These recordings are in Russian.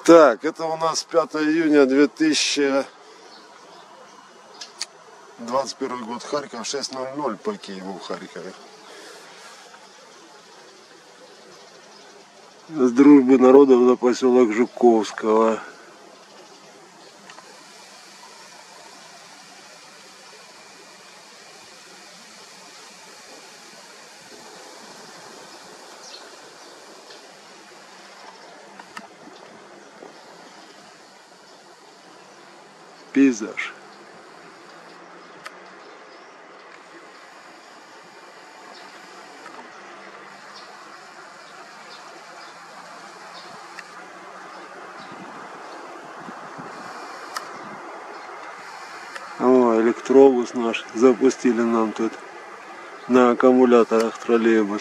Так, это у нас 5 июня 2021 год, Харьков, 6:00 по Киеву в Харькове. С дружбы народов на поселок Жуковского. Пейзаж. О, электробус наш запустили нам тут на аккумуляторах троллейбус.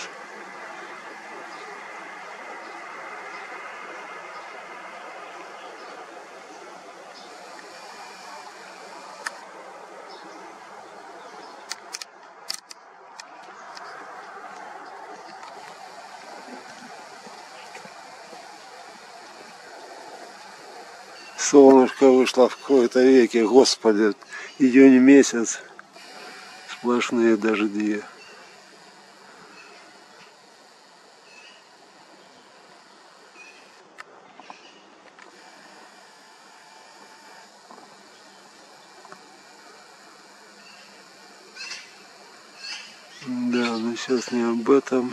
Солнышко вышло в какой-то веке, господи, июнь месяц, сплошные дожди. Да, но сейчас не об этом.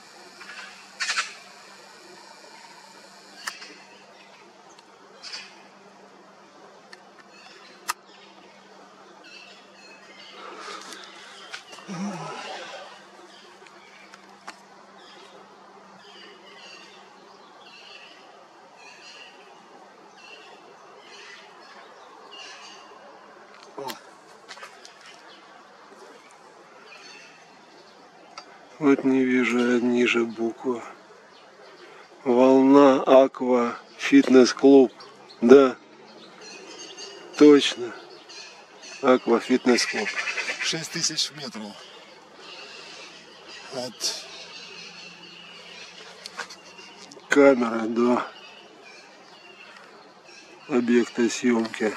Вот не вижу ниже буквы. Волна Аква фитнес-клуб. Да, точно. Аква фитнес-клуб. 6000 метров от камеры до объекта съемки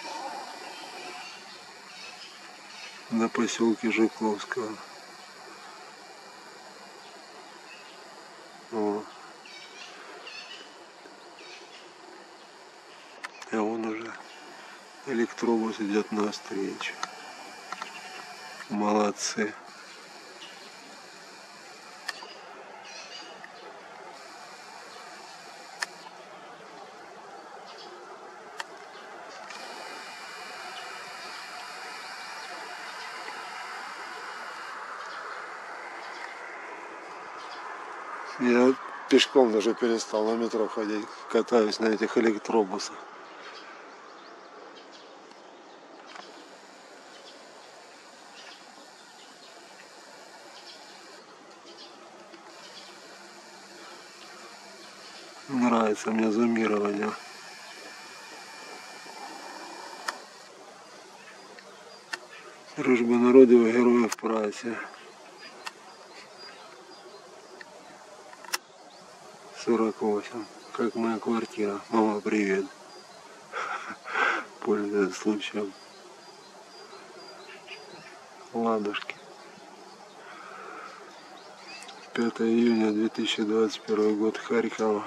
на поселке Жуковского. О. А вон уже электробус идет навстречу. Молодцы. Я пешком даже перестал на метро ходить, катаюсь на этих электробусах. Нравится мне зумирование. Дружба народов и героев праці. 48. Как моя квартира. Мама, привет. Пользуясь случаем. Ладушки. 5 июня 2021 год, Харьков.